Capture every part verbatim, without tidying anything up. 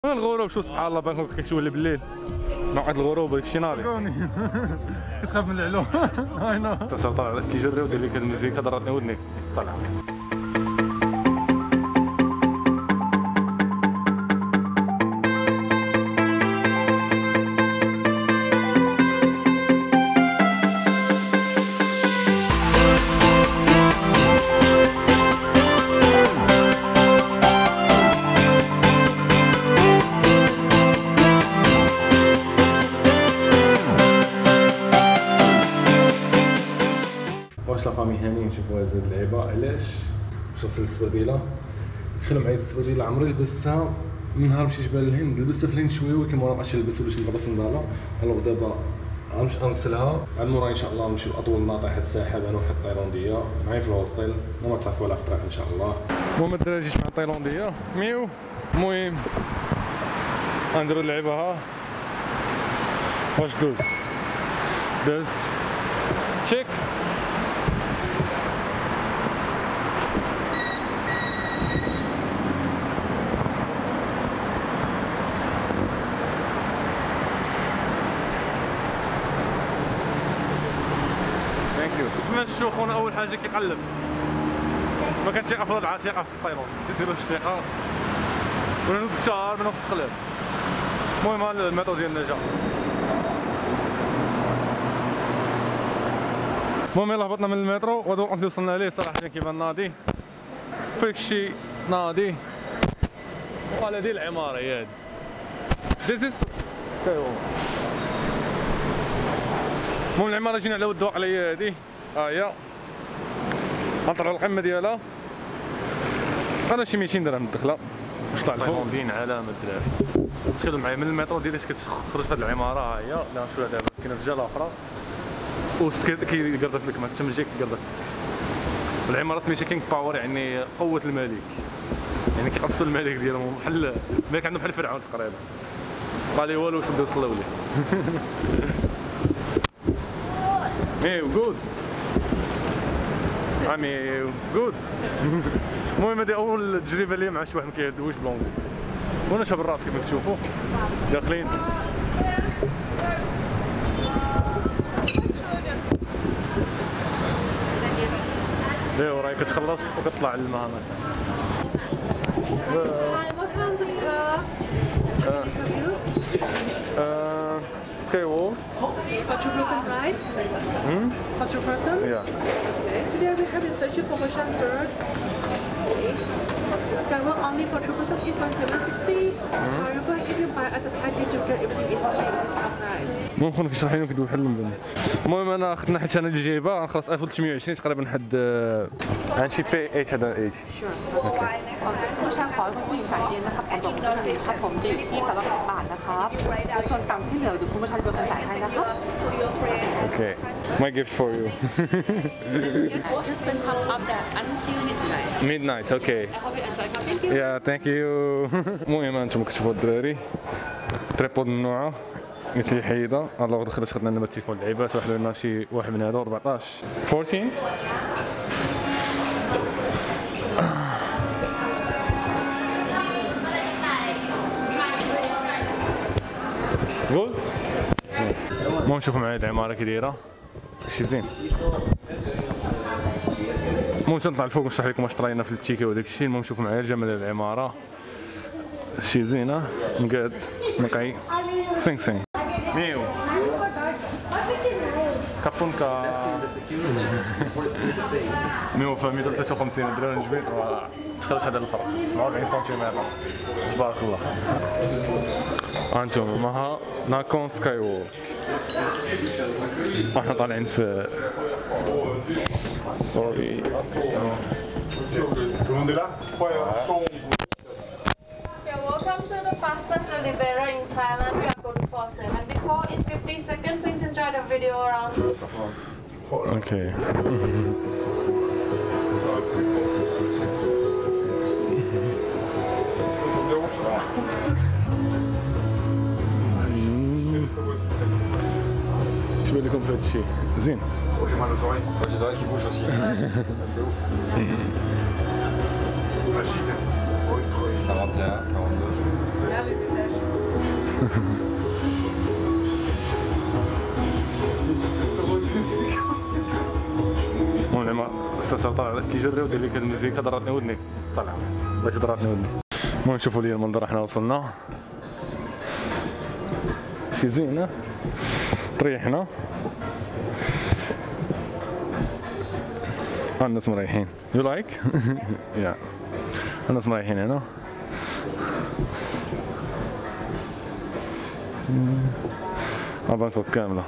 الغروب شو سبحان الله بانكوك كتولي بالليل موعد الغروب هادشي ناضي كتخاف من العلو اي نو طلع كيجري ودير لك المزيكا ضرتني ودني طلع واش لا فامي هانيين نشوفوا هاد اللعيبه علاش شفت السبابيله دخلوا معايا السبابيله عمري لبستها من نهار مشيت بان الهند لبستها في الهند شويه ولكن ما بقاش نلبس ولا شي لبس نضاله الوغ دابا غنمشي نغسلها عاد مورا ان شاء الله نمشيو اطول ناطحه الساحل انا واحد التايلانديه معايا في الهوستيل ما تعرفوا عليها في الطريق ان شاء الله. المهم الدراري جيت مع التايلانديه ميو المهم غنديرو اللعيبه ها واش دوز دازت تشيك كما تشوفوا خونا اول حاجه كيقلب ما كانش افضل العتيقه في الطيران تديروا الشتيقه ولا نوض كثار من وقت التقلاب. المهم ها الميطو ديالنا جا. المهم يلاه هبطنا من المترو وهذا الوقت اللي وصلنا ليه صراحه كيبان ناضي فيك شي ناضي وهذه ديال العماره هي هادي This is Sky Wall. المهم العماره جينا على ود الواقعيه هادي ها هي غنطلعوا القمه ديالها انا شي ميتين درهم الدخله واش طلع الفوق دين علامه الدراري. دخلوا معايا من المترو ديالي كتخرج في هاد العماره ها هي اللي غنشوفها دابا كاينه رجاله اخرى وسط كيقرضف لك تما من جاي كيقرضف. العماره سميتها كينغ باور يعني قوه الملك يعني كيقدسوا الملك ديالهم بحال الملك عندهم بحال فرعون تقريبا قال لي والو سدوا صلوا لي. ميو جود ميو جود. المهم هذه اول تجربه لي مع شي واحد ما كيهدوش بلونغي وانا شاب الراس كيف كتشوفوا داخلين ايوا راهي كتخلص وكتطلع للماء هناك. Sky Wall. For two person, right? Hmm? For two person? Yeah. Okay. Today we have a special promotion, sir. Okay. Sky Wall only for two person, it was seven sixty. However, if you buy as a package, you get everything in one discount price. المهم خونا كيشرح لنا كيدوي بحال المبنى. المهم انا اخذنا حيت انا اللي جايبه غنخلص ألف وثلاثمية وعشرين تقريبا حد هادشي بي ثمانية ثمانين. Sure. Okay. ผู้ชายขอให้ผู้หญิงจ่ายเย็นนะครับผมครับผมจะอยู่ที่แปดร้อยบาทนะครับและส่วนต่างที่เหลือเดี๋ยวคุณผู้ชายเป็นคนจ่ายให้นะครับ Okay. My gift for you. You spend time up there until midnight. Midnight. Okay. I hope you enjoy. Thank you. Yeah, thank you. المهم انتم كتشوفوا الدراري تريبود ممنوعه قلت لي حيده الوغ دخلت خدنا لنا التليفون اللعيبات واحد لنا شي واحد من هادو أربعطاش أربعطاش قول. المهم شوفوا معايا العماره كي دايره شي زين. المهم تنطلع الفوق ونشرح لكم واش طرينا في التيكي وداك الشيء. المهم شوفوا معايا الجمال ديال العماره شي زينه مقاد نقي سين سين ميو كابونكا ميو فامي ثلاثة وخمسين درهم جبيت ودخلت هذا الفرق سبعة وأربعين سنتيمتر تبارك الله. هانتوما ماها ناكون سكاي وول احنا طالعين في سوري Welcome to the fastest elevator in Thailand. We are going for seven before in fifty seconds. Please enjoy the video around. Okay. شو بالكم في هذا الشيء؟ زين. quarante et un, quarante-deux. vers les étages. المهم استاذ طالع كيجري ودير لك المزيكا ضراتني ودني طلع باش ضراتني ودني. المهم شوفوا لي المنظر حنا وصلنا شي زينه طريحنا الناس مريحين. يو لايك يا الناس مريحين هنا. بانكوك كامله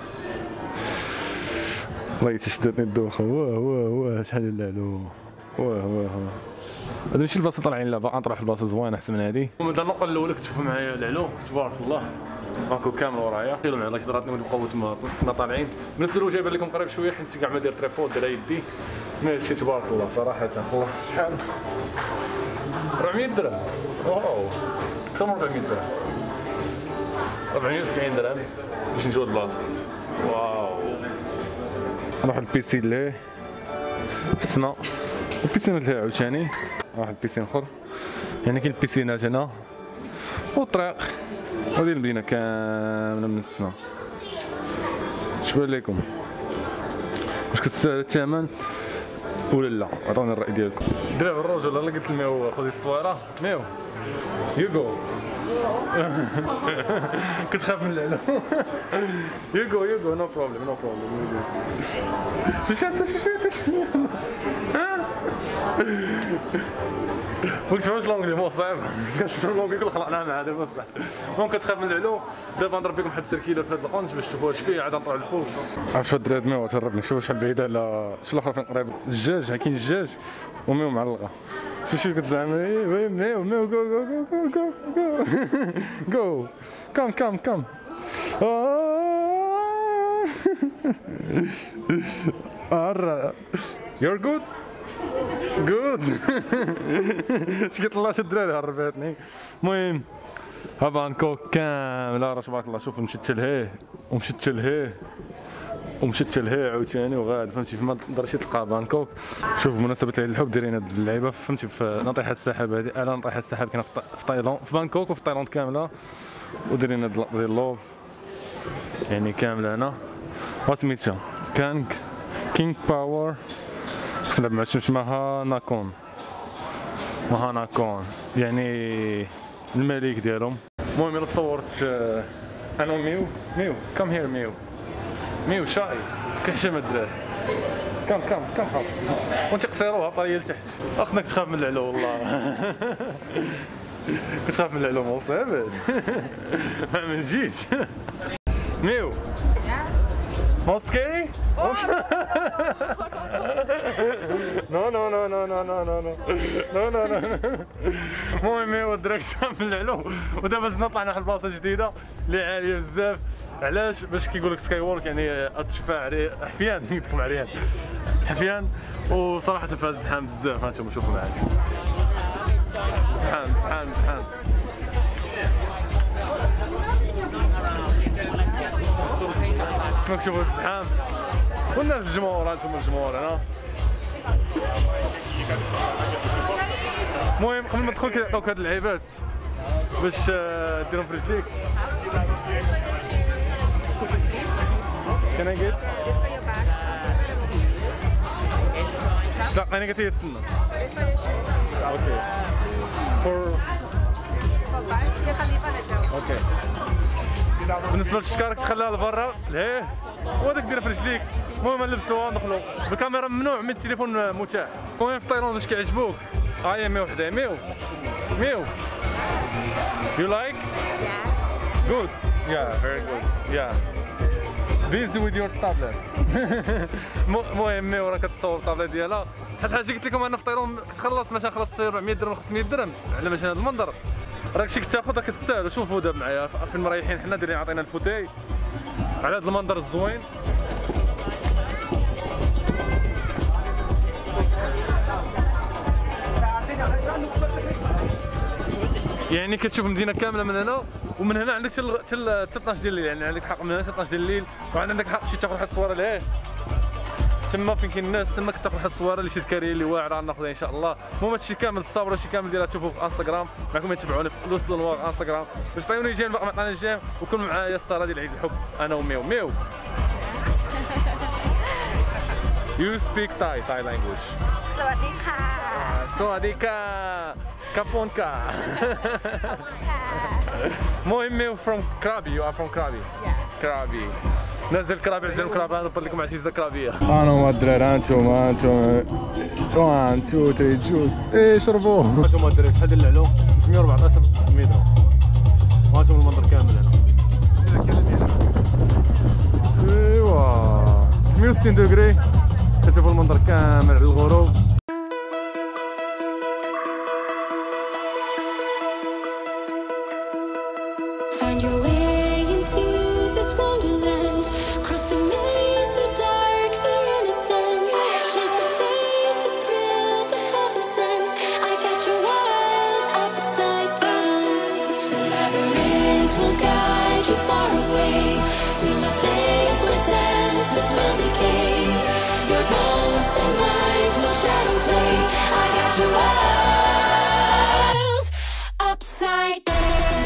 والله تشدتني الدوخه. واه واه واه شحال اللعلو. واه واه هذا ماشي البلاصه طالعين لها، باقا نطرح البلاصه زوينه احسن من هذه. المهم هذا النقطه الاولى كتشوفوا معايا العلو تبارك الله بانكوك كامل ورايا. قيلوا معايا الله كدراتني ونبقاو تما كنا طالعين. بالنسبه له جايبه لكم قريب شويه حيت كاع ما داير تريبود داير يدي. مي هادشي تبارك الله صراحه خلصت شحال أربعمية درهم. واو اكثر من أربعمية درهم، أربعمية وسبعين درهم باش نجيو البلاصه. واو نروح البيسين اللي في السماء والبيسين اللي عاوتاني واحد البيسين اخر. يعني كاين البيسينات هنا والطريق وهذه المدينه كامله من السماء. شبان لكم واش كتستاهل الثمن ولا لا؟ عطوني الراي ديالكم. دراري الرجل اللي قلت لميو خذي التصويره ميو يوغو كنت خايف من العلو. يوغو يوغو نو بروبليم نو بروبليم. شوشات شوشات ما كتفهمش لونجلي مو صعيب. كتفهم لونجلي كل خلقناها مع هذا بصح. المهم كتخاف من العلو. دابا نضرب لكم واحد السركيله في هذا القنج باش تشوفوا واش فيه عاد نطلعوا للفوق. عرفت هاد الدراري ميو تهربني شوف شحال بعيده على شو الاخر فين قريب الدجاج. ها كاين الدجاج وميو معلقه. شوف شوف كتزعم وي ميو ميو جو جو جو جو جو جو كم كم كم. ارا يور جود جود. اش قلت الله شد الدراري هرباتني. المهم ها بانكوك كامله راه تبارك الله. شوف مشيت لهيه ومشيت لهيه ومشيت لهيه عاوتاني وغاد فهمتي فما تقدر شي تلقى بانكوك. شوف بمناسبه عيد الحب دايرين هاد اللعيبه فهمتي في ناطحه السحاب هذه. انا ناطحه السحاب كاينه في تايلاند في بانكوك وفي تايلاند كامله ودايرين هاد ديال اللوف يعني كامله هنا. وسميتها كانغ كينغ باور خصنا ما عرفتش ماها ناكون ماها ناكون يعني الملك ديالهم. المهم انا صورت انا وميو ميو كم هير ميو ميو شاي كنشم الدراري كم كم كم حط وانت قصيروها طريه لتحت. اخناك تخاف من العلو والله. كتخاف من العلو مو صعيب. ما من جيت ميو Not scary? Oh, no, no, no, no, no, no, no, no, no, no, no. المهم هو الدراري كتخاف من العلو ودابا زدنا طلعنا واحد البلاصه جديده اللي عاليه بزاف. علاش؟ باش كيقول لك سكاي وورك يعني تشفى عري حفيان يدخل عريان حفيان وصراحه فيها الزحام بزاف. هانتوما شوفوا معايا زحام زحام زحام. كما كتشوفوا الزحام والناس الجمهور. هانتوما الجمهور هنا. المهم قبل ما تدخل كيعطيوك هاد اللعيبات باش ديرهم في رجليك. كان قلت لا انا قلت هي تسنى. اوكي فور اوكي. بالنسبه للشكارك تخليها لبرا لهيه وهذاك ديرها في رجليك. المهم نلبسوها ندخلو بالكاميرا ممنوع من التليفون متاح. المهم في طيران واش كيعجبوك هاهي ميو وحده ميو ميو يو لايك جود يا فيري جود يا busy with your tablet. المهم ميو راه كتصور الطابلت ديالها. حيت حاجه قلت لكم انا في طيران كتخلص مثلا خلص أربعمية درهم خمسمية درهم على مثلا هذا المنظر راك شي كتاخذ راك تستاهل. شوفوا دابا معايا فين مريحين حنا دايرين عطينا الفوتاي على هذا المنظر الزوين. يعني كتشوف المدينه كامله من هنا ومن هنا عندك حتى اثناش ديال الليل. يعني عندك حق من هنا حتى اثناش ديال الليل وعندك حق شي تاخذ واحد التصويره لهيه تما فين كاين الناس تما كتاخذ واحد التصويره اللي شي الكاريه اللي واعره ناخذها ان شاء الله. المهم هادشي كامل التصاور هادشي كامل ديالها تشوفوه في انستغرام. معكم يتبعوني في لوس دو نوار انستغرام باش طيوني جاي نبقى معنا الجاي وكون معايا السهره ديال عيد الحب انا وميو ميو. You speak Thai Thai language. สวัสดีค่ะสวัสดีค่ะคาปอนกา المهم ميو from Krabi. You are from Krabi. Yeah. Krabi. نزل كرابي نزل كرابي نضرب لكم عزيزه كرابيه. انا هما الدراري هانتوما هانتوما واحد اثنين ثلاثة جوج ايه شربوه. هانتوما الدراري شحال ديال العلو؟ مئة وأربعطاش متر. وهانتوما المنظر كامل هنا. ايوا مئة وستين دوغري كتشوفوا المنظر كامل على الغروب. Find your way into this wonderland. Cross the maze, the dark, the innocent. Chase the faith, the thrill, the heaven sent. I got your world upside down. The labyrinth will guide you far away to a place where senses will decay. Your ghost and mind will shadow play. I got your world upside down.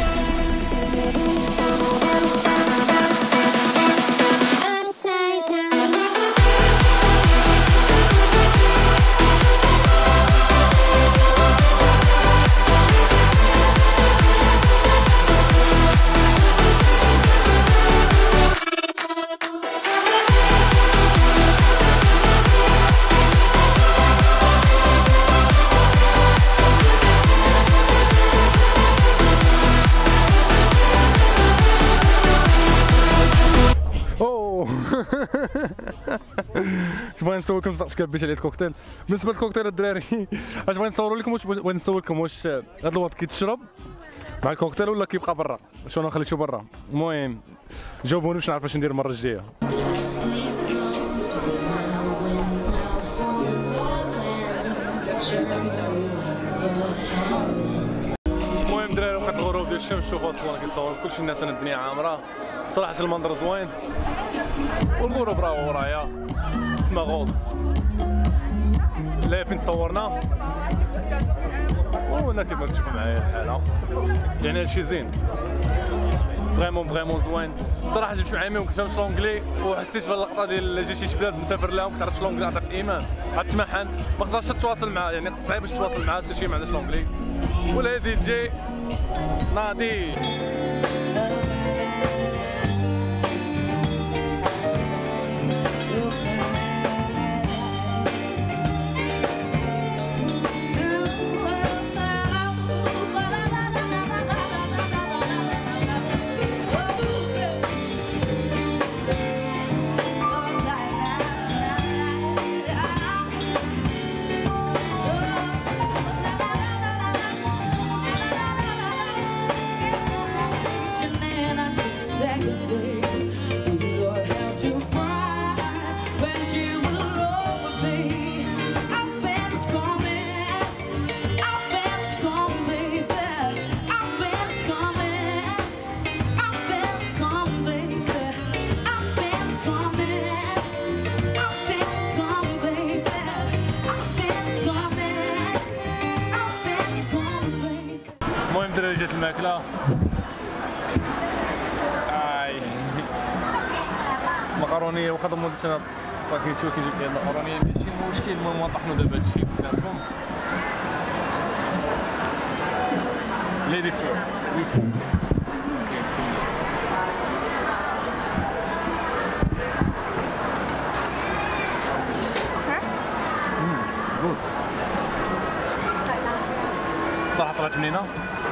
شوف بغيت نسول لكم صدقت كبيت عليه الكوكتيل. بالنسبه للكوكتيل الدراري اش بغيت نصوروا لكم واش بغيت نسول لكم واش هذا الوقت كيتشرب مع الكوكتيل ولا كيبقى برا؟ شنو نخليتو برا؟ المهم جاوبوني باش نعرف اش ندير المره الجايه. المهم دراري وقت الغروب ديال الشمس شوفوا الصور كيتصور كلشي الناس انا الدنيا عامره صراحه المنظر زوين والغروب راه ورايا اسمها غوز لا فين تصورنا وانا كيما تشوفوا معايا الحاله يعني هادشي زين فريمون فريمون زوين صراحه جبت معايا ميم كنت لونجلي وحسيت باللقطه ديال جيت شي بلاد مسافر لهم كتعرف لونجلي عطاك الايمان غتمحن ما تقدرش تتواصل معاه يعني صعيب باش تتواصل معاه حتى شي ما عندهاش لونجلي ولا دي جي ناضي. المهم دراري جات الماكله اي مقرونيه وقد مدت انا سباكيتي وكيجيب لي المقرونيه ماشي مشكل. المهم طحنوا دابا هادشي قدامكم ليدي فور صراحه طلعت منينه